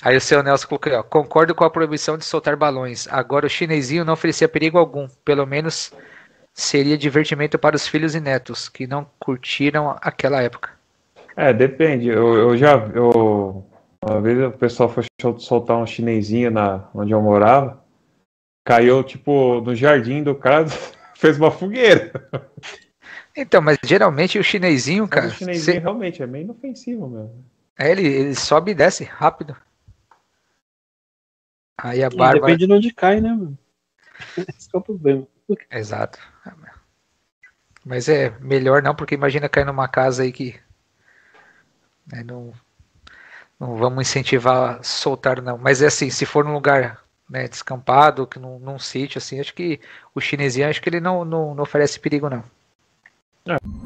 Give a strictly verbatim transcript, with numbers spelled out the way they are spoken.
Aí o seu Nelson colocou, ó, concordo com a proibição de soltar balões. Agora o chinesinho não oferecia perigo algum. Pelo menos seria divertimento para os filhos e netos, que não curtiram aquela época. É, depende. Eu, eu já. Eu, uma vez o pessoal foi soltar um chinesinho na, onde eu morava. Caiu, tipo, no jardim do cara, fez uma fogueira. Então, mas geralmente o chinesinho, Mas o cara, chinesinho cê, realmente é meio inofensivo mesmo. é, ele, ele sobe e desce rápido. Aí a E Bárbara. depende de onde cai, né, mano? Esse é o problema. Exato. Mas é melhor não, porque imagina cair numa casa aí que. Né, não, não vamos incentivar a soltar, não. Mas é assim, se for num lugar, né, descampado, que num, num sítio, assim, acho que o chinesinho, acho que ele não, não, não oferece perigo, não. É.